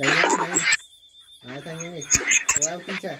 chạy nhanh này. Thằng ơi, wow kinh trời.